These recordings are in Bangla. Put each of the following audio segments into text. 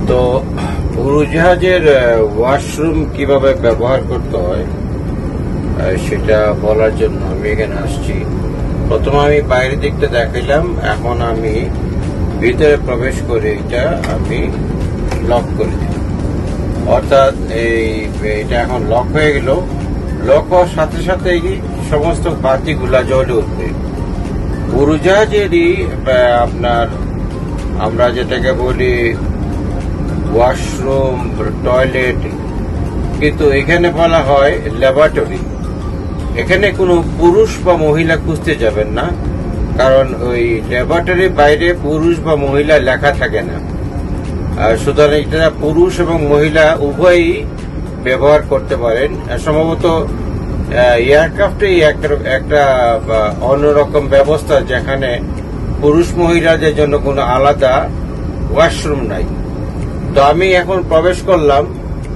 তো উড়োজাহাজের ওয়াশরুম কিভাবে ব্যবহার করতে হয় সেটা বলার জন্য আমি এখানে আসছি। প্রথমে আমি বাইরের দিকটা দেখাইলাম, এখন আমি ভিতরে প্রবেশ করে এটা আমি লক করে দিই। অর্থাৎ এটা এখন লক হয়ে গেল। লক হওয়ার সাথে সাথে সমস্ত বাতিগুলা জ্বলে উঠবে। উড়োজাহাজেরই আপনার আমরা যেটাকে বলি ওয়াশরুম, টয়লেট, কিন্তু এখানে বলা হয় ল্যাবরেটরি। এখানে কোনো পুরুষ বা মহিলা খুঁজতে যাবেন না, কারণ ওই ল্যাবরেটরির বাইরে পুরুষ বা মহিলা লেখা থাকে না। সুতরাং এটা পুরুষ এবং মহিলা উভয়ই ব্যবহার করতে পারেন। সম্ভবত এয়ারক্রাফটে একটা অন্যরকম ব্যবস্থা, যেখানে পুরুষ মহিলাদের জন্য কোনো আলাদা ওয়াশরুম নাই। তো আমি এখন প্রবেশ করলাম,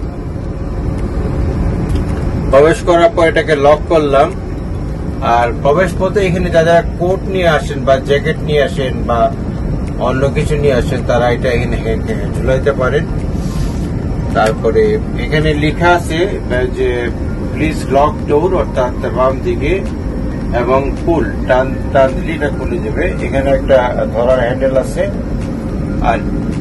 প্রবেশ করার পর এটাকে লক করলাম। আর প্রবেশ পথে এখানে যারা কোট নিয়ে আসেন বা জ্যাকেট নিয়ে আসেন বা অন্য কিছু নিয়ে আসেন, তারা এটা এখানে ঝুলাইতে পারেন। তারপরে এখানে লেখা আছে যে প্লিজ লক ডোর, অর্থাৎ বাম দিকে, এবং পুল টান দিলে এটা খুলে যাবে। এখানে একটা ধরার হ্যান্ডেল আছে। আর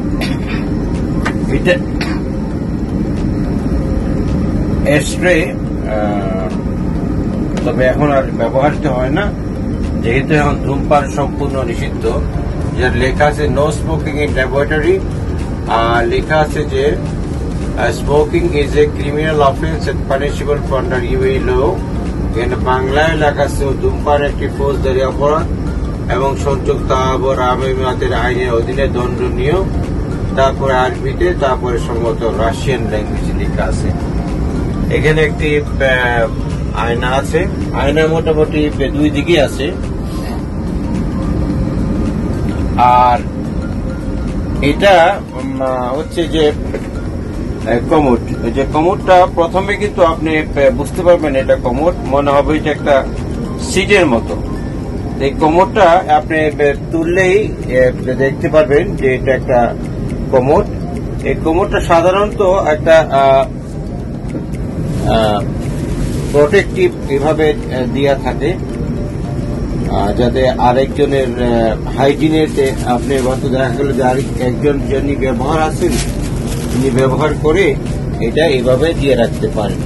এটা এক্সট্রে, তবে এখন আর ব্যবহৃত হয় না, যেহেতু এখন ধূমপান সম্পূর্ণ নিষিদ্ধ। যার লেখা আছে নো স্মোকিং ইন ল্যাবরেটরি, আর লেখা আছে যে smoking is a criminal offence and punishable under UAE law. এখানে বাংলায় লেখা আছে ধূমপান একটি ফৌজদারি অপরাধ এবং সংযুক্ত আরব আমিরাতের আইনের অধীনে দণ্ডনীয়। তারপরে আরবিতে, তারপরে সম্ভবত রাশিয়ান ল্যাঙ্গুয়েজে লেখা আছে। এখানে একটি আয়না আছে। আয়না মোটামুটি দুই দিকে আছে। আর এটা হচ্ছে যে কমোড। যে কমোডটা প্রথমে কিন্তু আপনি বুঝতে পারবেন এটা কমোড, মনে হবে এটা একটা সিটের মতো। এই কমোডটা আপনি তুললেই দেখতে পারবেন যে এটা একটা কমোড। এই কমোডটা সাধারণত একটা প্রোটেক্টিভ এভাবে দেয়া থাকে, যাতে আরেকজনের হাইজিনের আপনি দেখা গেল যে একজন যিনি ব্যবহার আছেন, তিনি ব্যবহার করে এটা এভাবে দিয়ে রাখতে পারেন।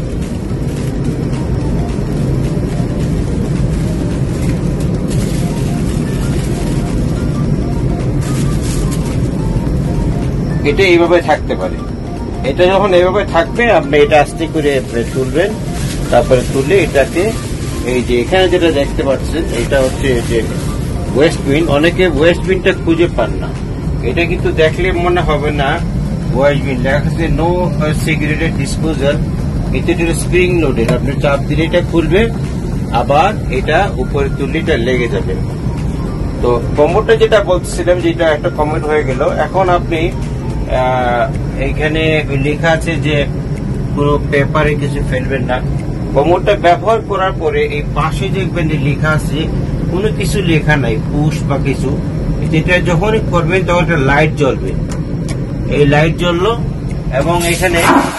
এটা এইভাবে থাকতে পারে। এটা যখন এইভাবে থাকবে, আপনি এটা আস্তে করে তুলবেন। তারপরে তুলে এটাকে এই যে এখানে যেটা দেখতে পাচ্ছেন, এটা হচ্ছে যে ওয়েস্ট বিন। অনেকে ওয়েস্ট বিনটা খুঁজে পান না। এটা কিন্তু দেখলে মনে হবে না ওয়েস্ট বিন, লেখা আছে নো সিগারেটের ডিসপোজাল। এটা স্প্রিং লোডেড, আপনি চাপ দিলে এটা খুলবে, আবার এটা উপরে তুললে এটা লেগে যাবে। তো কমোডটা যেটা বলছিলাম, যেটা একটা কমেন্ট হয়ে গেল। এখন আপনি এইখানে লেখা আছে যে কোনো পেপারে কিছু ফেলবেন না। কমোডটা ব্যবহার করার পরে এই পাশে দেখবেন লেখা আছে, কোনো কিছু লেখা নাই, পুশ বা কিছু। এটা যখন করবেন তখন একটা লাইট জ্বলবে। এই লাইট জ্বললো এবং এখানে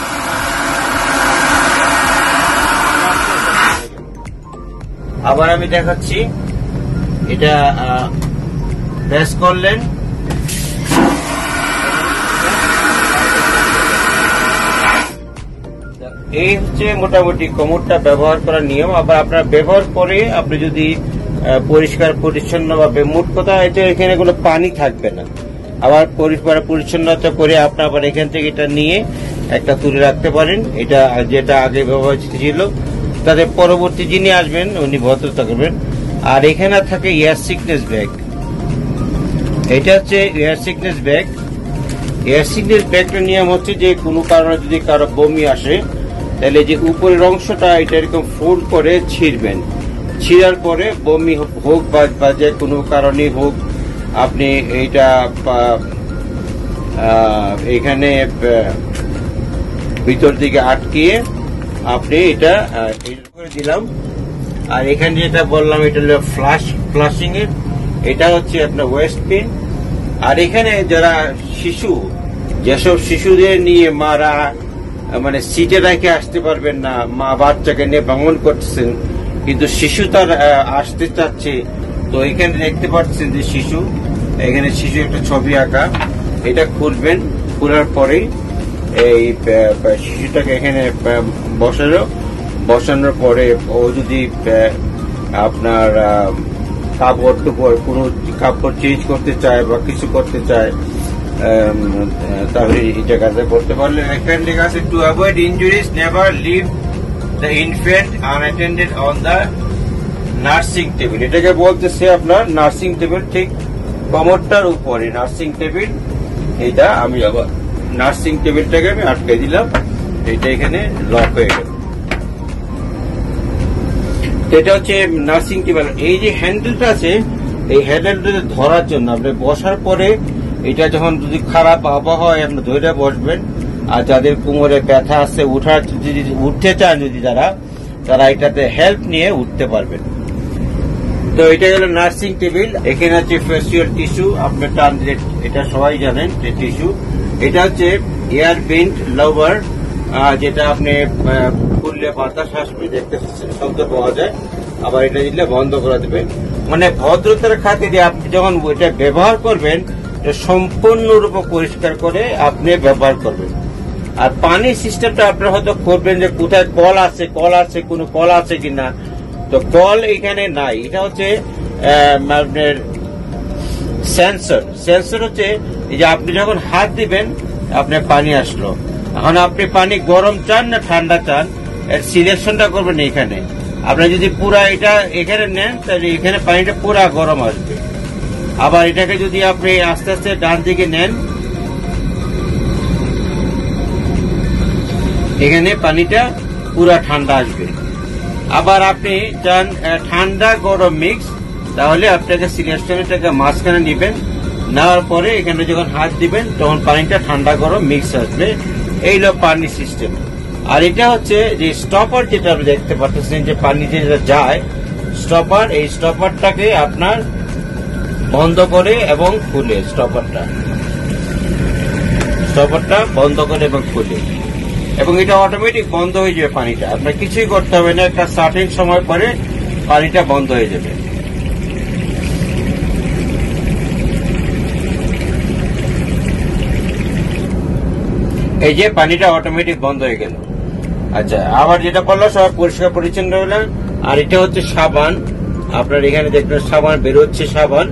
আবার আমি দেখাচ্ছি, এটা প্রেস করলেন, এই হচ্ছে মোটামুটি কমোডটা ব্যবহার করার নিয়ম। আবার আপনার ব্যবহার করে আপনি যদি পরিষ্কার পরিচ্ছন্ন ভাবে, মোট কথা এটা এখানে কোনো পানি থাকবে না। আবার পরিষ্কার পরিচ্ছন্নতা করে আপনি আবার এখান থেকে এটা নিয়ে একটা তুলে রাখতে পারেন। এটা যেটা আগে ব্যবহৃত ছিল, তাদের পরবর্তী যিনি আসবেন উনি ভদ্র থাকবেন। আর এখানে থাকে এয়ার সিকনেস ব্যাগ। এটা হচ্ছে air sickness bag. Air sickness ব্যাগটার নিয়ম হচ্ছে যে কোনো কারণে যদি কারো বমি আসে, তাহলে যে উপরের অংশটা এটা এরকম ফোল্ড করে ছিঁড়বেন। ছিঁড়ার পরে বমি হোক বা যে কোনো কারণে হোক, আপনি এইটা এখানে ভিতর দিকে আটকিয়ে আপনি এটা করে দিলাম। আর এখানে যেটা বললাম, এটা হলো ফ্লাশিং এর, এটা হচ্ছে আপনার ওয়েস্ট পিন। আর এখানে যারা শিশু যেসব শিশুদের নিয়ে মারা মানে সিটে রেখে আসতে পারবেন না, মা বাচ্চাকে নিয়ে ভ্রমণ করতেছেন, কিন্তু শিশু তার আসতে চাচ্ছে, তো এখানে দেখতে পাচ্ছেন যে শিশু, এখানে শিশু একটা ছবি আঁকা, এটা খুলবেন, খোলার পরেই এই শিশুটাকে এখানে বসানোর পরে ও যদি আপনার কাপড় টুপড় কোনো কাপড় চেঞ্জ করতে চায় বা কিছু করতে চায় তাহলে এই জায়গাতে করতে পারলে। এখানে লেখা আছে to avoid injuries never leave the infant unattended on the nursing table. এটাকে বলতেছে আপনার নার্সিং টেবিল, ঠিক কোমরটার উপরে নার্সিং টেবিল। এটা আমি আবার নার্সিং টেবিলটাকে আমি আটকে দিলাম, এটা এখানে লক হয়ে গেল। এটা হচ্ছে নার্সিং টেবিল। এই যে হ্যান্ডেলটা আছে, এই হ্যান্ডেলটা ধরার জন্য আপনি বসার পরে এটা যখন যদি খারাপ আবহাওয়া হয় আপনি ধরে বসবেন, আর যাদের কোমরে ব্যথা আছে উঠতে চান যদি তারা এটাতে হেল্প নিয়ে উঠতে পারবেন। তো এটা হলো নার্সিং টেবিল। এখানে আছে ফেসিয়াল টিস্যু, আপনি টান দিলে, এটা সবাই জানেন যে টিস্যু। এটা হচ্ছে এয়ার বেন্ট লাভার, যেটা আপনি খুললে বাতাস আসবে, দেখতে শব্দ পাওয়া যায়, আবার এটা দিলে বন্ধ করে দেবেন। মানে ভদ্রতার খাতিরে আপনি যখন এটা ব্যবহার করবেন সম্পূর্ণরূপে পরিষ্কার করে আপনি ব্যবহার করবেন। আর পানির সিস্টেমটা আপনার হয়তো করবেন যে কোথায় কল আছে কোনো কল আছে কিনা, তো কল এখানে নাই। এটা হচ্ছে আপনার সেন্সর হচ্ছে যে আপনি যখন হাত দিবেন আপনার পানি আসলো, এখন আপনি পানি গরম চান না ঠান্ডা চান, এর সিলেকশনটা করবেন এখানে। আপনি যদি পুরা এটা এখানে নেন তাহলে এখানে পানিটা পুরা গরম আসবে, আবার এটাকে যদি আপনি আস্তে আস্তে ডান দিকে নেন এখানে পানিটা পুরা ঠান্ডা আসবে। আবার আপনি চান ঠান্ডা গরম মিক্স, তাহলে আপনাকে সিলেকশনটাকে মাঝখানে নিবেন, নেওয়ার পরে এখানে যখন হাত দিবেন তখন পানিটা ঠান্ডা গরম মিক্স আসবে। এই হলো পানি সিস্টেম। আর এটা হচ্ছে যে স্টপার, যেটা আপনি দেখতে পাচ্ছেন যে পানি যেটা যায় স্টপার, এই স্টপারটাকে আপনার বন্ধ করে এবং খুলে, স্টপারটা বন্ধ করে এবং খুলে, এবং এটা অটোমেটিক বন্ধ হয়ে যাবে পানিটা, আপনার কিছুই করতে হবে না। একটা সার্টেন সময় পরে পানিটা বন্ধ হয়ে যাবে। এই যে পানিটা অটোমেটিক বন্ধ হয়ে গেল। আচ্ছা, আবার যেটা বললো সব পরিষ্কার পরিচ্ছন্ন হলো। আর এটা হচ্ছে সাবান, আপনার এখানে দেখবেন সাবান বেরোচ্ছে, সাবান।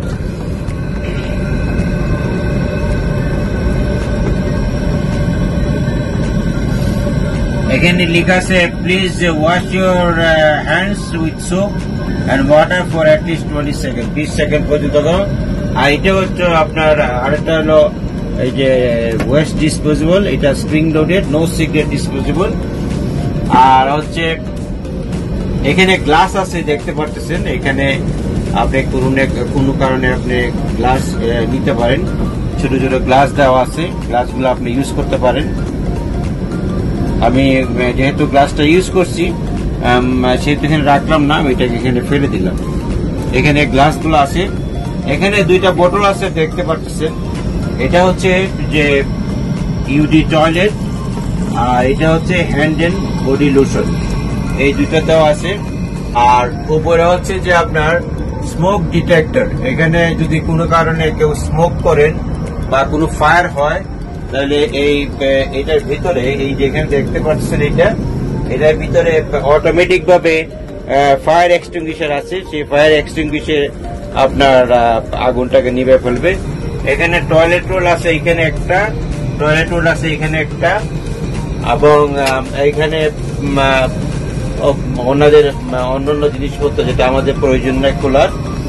এখানে লেখা আছে please wash your hands with soap and water for at least 20 second, 20 second পর্যন্ত করো। আর এটা হচ্ছে আপনার আরেকটা হলো এই যে ওয়েস্ট ডিসপোজেবল, এটা spring loaded, no cigarette disposable. আর হচ্ছে এখানে গ্লাস আছে দেখতে পাচ্ছেন, এখানে আপনি কোনো কারণে আপনি গ্লাস নিতে পারেন, ছোট ছোট গ্লাস দেওয়া আছে, গ্লাসগুলো আপনি ইউজ করতে পারেন। আমি যেহেতু গ্লাসটা ইউজ করছি সেহেতু এখানে রাখলাম না, আমি এটাকে এখানে ফেলে দিলাম। এখানে গ্লাসগুলো আছে, এখানে দুইটা বোতল আছে দেখতে পাচ্ছেন। এটা হচ্ছে যে ইউডি টয়লেট, আর এটা হচ্ছে হ্যান্ড এন্ড বডি লোশন, এই দুটাতেও আছে। আর উপরে হচ্ছে যে আপনার স্মোক ডিটেক্টর, এখানে যদি কোনো কারণে কেউ স্মোক করেন বা কোনো ফায়ার হয় তাহলে এটার ভিতরে, এই যেখানে দেখতে পাচ্ছেন এটার ভিতরে অটোমেটিক ভাবে ফায়ার এক্সটিংগুইশার আছে, সেই ফায়ার এক্সটিংগুইশার আপনার আগুনটাকে নিভে ফেলবে। এখানে টয়লেট রোল আছে, এখানে একটা টয়লেট রোল আছে, এখানে একটা, এবং এইখানে ওনাদের অন্যান্য জিনিসপত্র যেটা আমাদের প্রয়োজন নাই খোলার।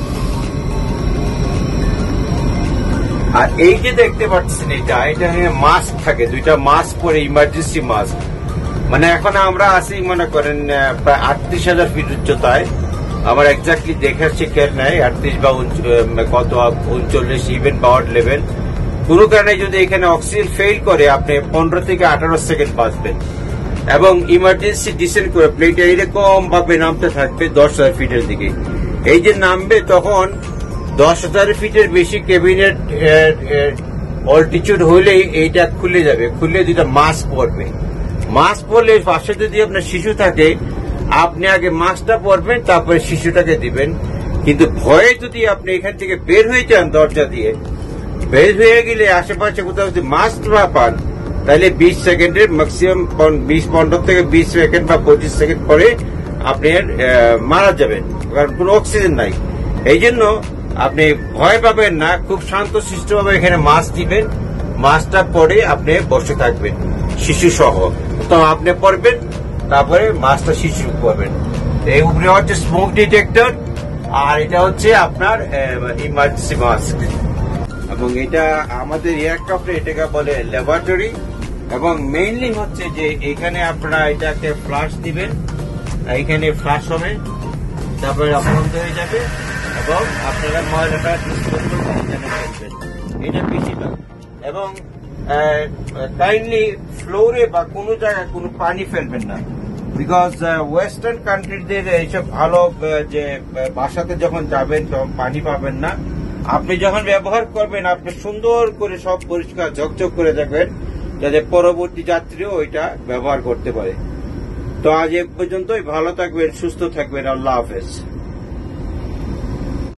আর এই যে দেখতে পাচ্ছেন এটা মাস্ক থাকে, দুইটা মাস্ক পরে, ইমার্জেন্সি মাস্ক। মানে এখন আমরা আছি মনে করেন প্রায় 38,000 ফিট উচ্চতায়, আমার এক্স্যাক্টলি দেখার শিকার নাই, 38 বা কত 39 ইভেন পাওয়ার লেভেল। কোনো কারণে যদি এখানে অক্সিজেন ফেল করে আপনি 15 থেকে 18 সেকেন্ড বাঁচবেন, এবং ইমার্জেন্সি ডিসেন্ড করে প্লেনটা এরকম ভাবে নামতে থাকবে 10,000 ফিটের দিকে। এই যে নামবে তখন 10,000 ফিটের বেশি কেবিনের অল্টিটিউড হইলেই এইটা খুলে যাবে, খুলে দুইটা মাস্ক পরবে। মাস্ক পরলে পাশে যদি আপনার শিশু থাকে, আপনি আগে মাস্কটা পরবেন, তারপরে শিশুটাকে দিবেন। কিন্তু ভয়ে যদি আপনি এখান থেকে বের হয়ে যান দরজা দিয়ে, বের হয়ে গেলে আশেপাশে কোথাও যদি মাস্ক না পান, তাহলে 20 সেকেন্ডের ম্যাক্সিমাম 15 থেকে 20 সেকেন্ড বা 25 সেকেন্ড পরে আপনি মারা যাবেন, কারণ কোনো অক্সিজেন নাই। এই জন্য আপনি ভয় পাবেন না, খুব শান্ত শিষ্টভাবে এখানে মাস্ক দিবেন, মাস্কটা পরে আপনি বসে থাকবেন শিশু সহ। তো আপনি পরবেন, তারপরে মাস্কটা শিশু পরবেন। এই উপরে হচ্ছে স্মোক ডিটেক্টর, আর এটা হচ্ছে আপনার ইমার্জেন্সি মাস্ক। এবং এটা আমাদের এয়ারক্রাফটে এটাকে বলে ল্যাবরেটরি। এবং মেইনলি হচ্ছে যে এখানে আপনারা এটাকে ফ্লাশ দিবেন, এইখানে ফ্লাশ হবে, তারপরে বন্ধ হয়ে যাবে এবং আপনারা ময়লাটা ফেলবেন। এটা বেশিরভাগ। এবং কাইন্ডলি ফ্লোরে বা কোনো জায়গায় কোনো পানি ফেলবেন না, বিকজ ওয়েস্টার্ন কান্ট্রিদের এইসব ভালো যে বাসাতে যখন যাবেন তখন পানি পাবেন না। আপনি যখন ব্যবহার করবেন, আপনি সুন্দর করে সব পরিষ্কার ঝকঝক করে রাখবেন, যাতে পরবর্তী যাত্রীও ওইটা ব্যবহার করতে পারে। তো আজ এ পর্যন্তই। ভালো থাকবেন, সুস্থ থাকবেন। আল্লাহ হাফেজ।